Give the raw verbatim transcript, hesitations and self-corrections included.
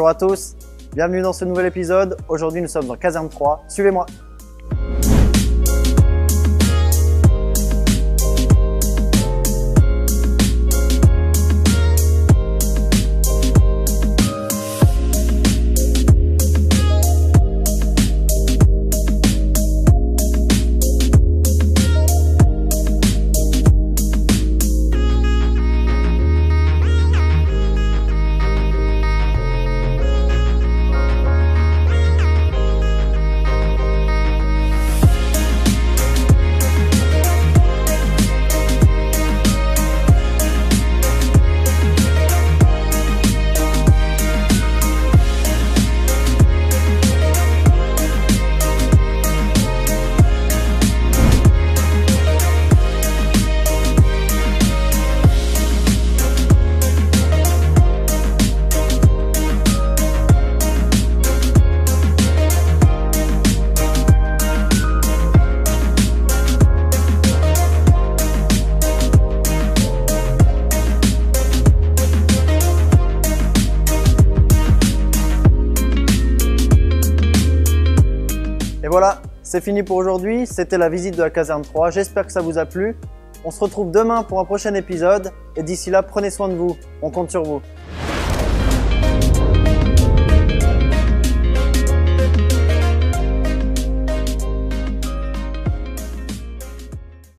Bonjour à tous, bienvenue dans ce nouvel épisode. Aujourd'hui nous sommes en caserne trois, suivez-moi. Et voilà, c'est fini pour aujourd'hui, c'était la visite de la caserne trois, j'espère que ça vous a plu. On se retrouve demain pour un prochain épisode et d'ici là, prenez soin de vous, on compte sur vous.